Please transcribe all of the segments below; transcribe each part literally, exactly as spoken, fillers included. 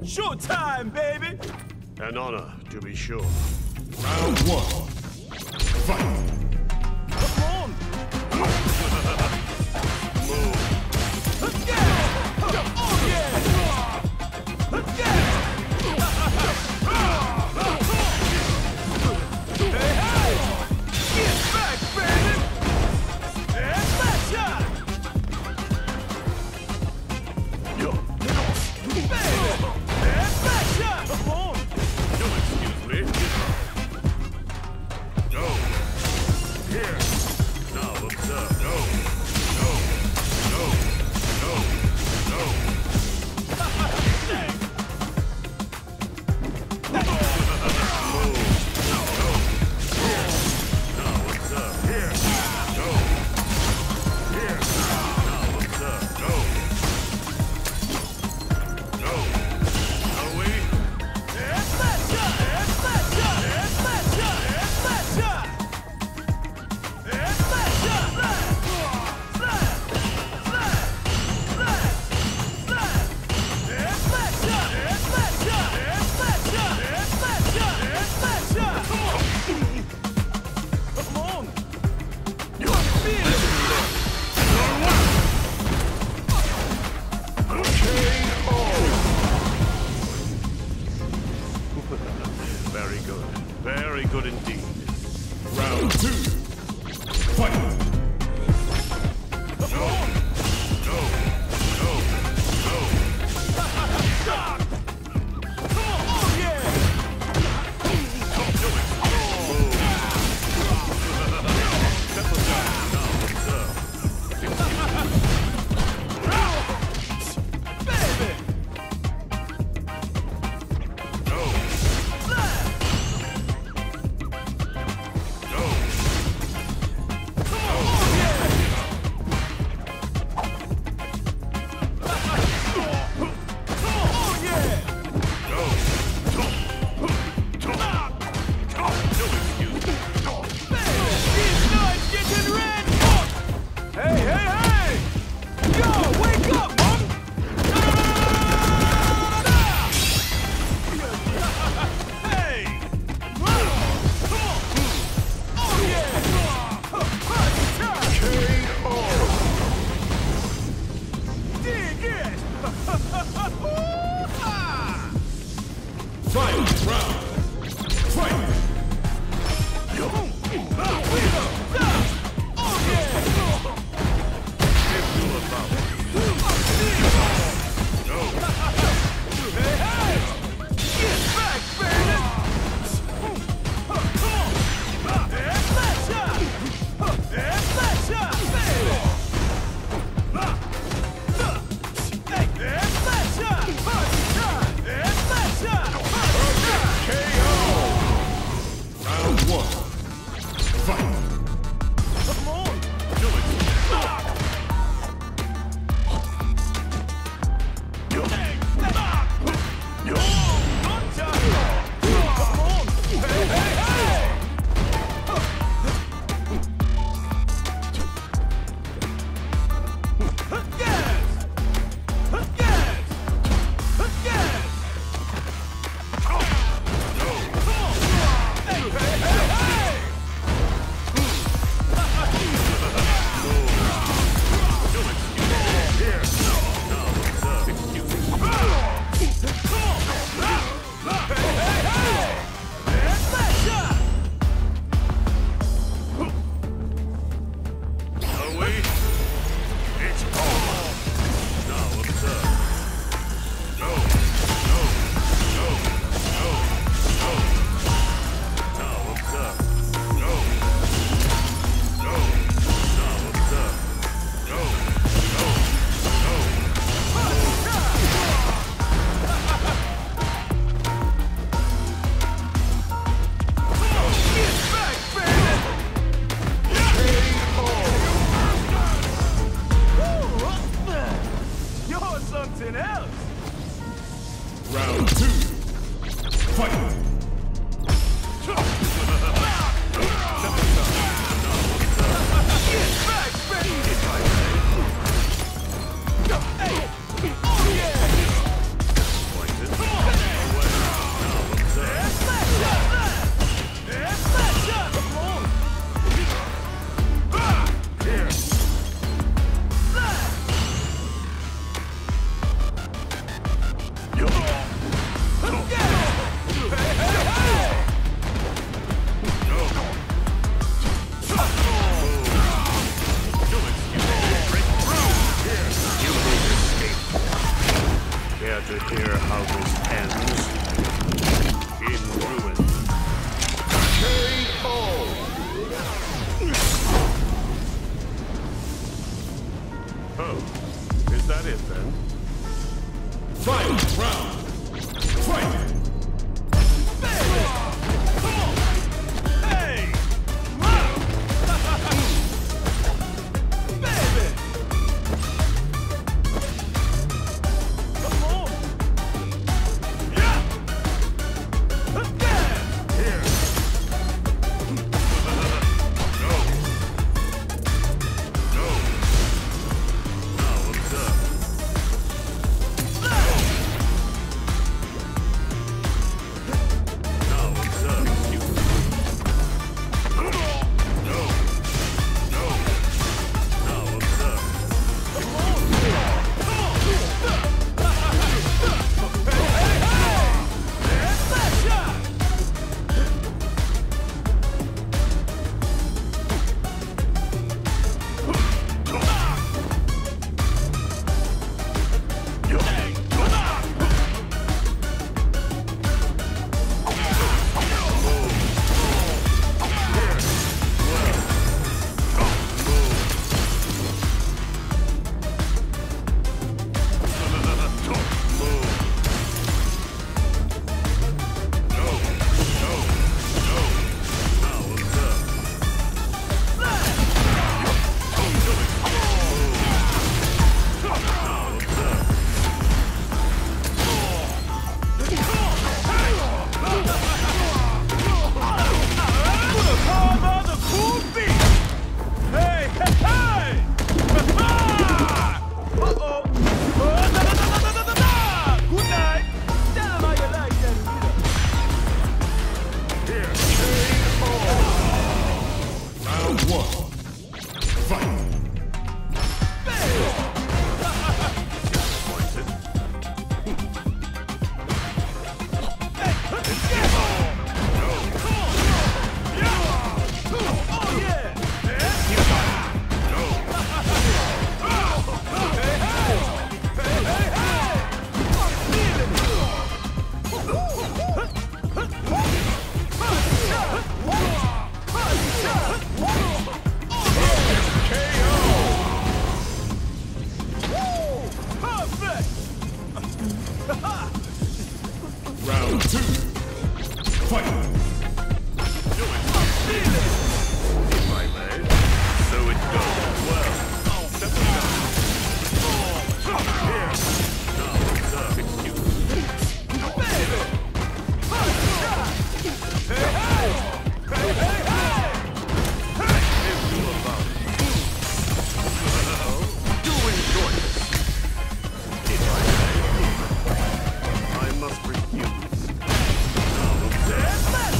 Showtime, baby! An honor, to be sure. Round one. Fight. Come on! Move. Let's go! Oh, yeah! Let's go! Hey, hey! Get back, baby! And back shot! Yo. Baby! And back shot! Come on! You'll excuse me. Go. Here. Now observe. Go. hear how this ends? In ruin. K O. Oh, is that it then? Final round. Fight! Round two. Fight! My man. So it goes well. Step down. Here. Now, sir, excuse me. If you allow me. Do enjoy this. If I may, I must refuse. Now, sir.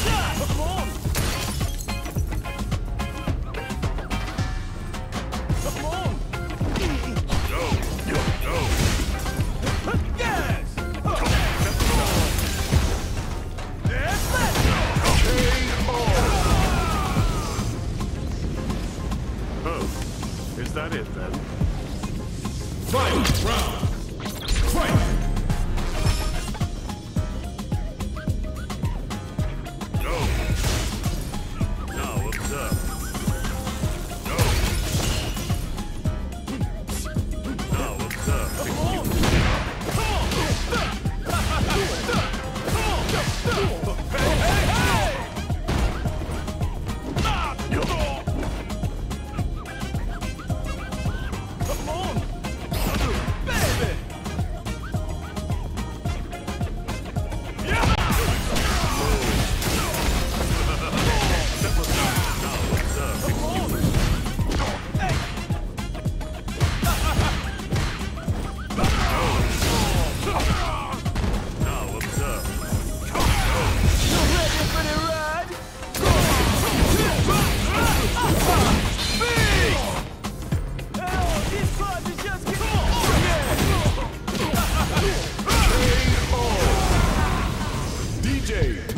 Is that it then? Final round. Fight! No. Now observe. No. Now observe. D J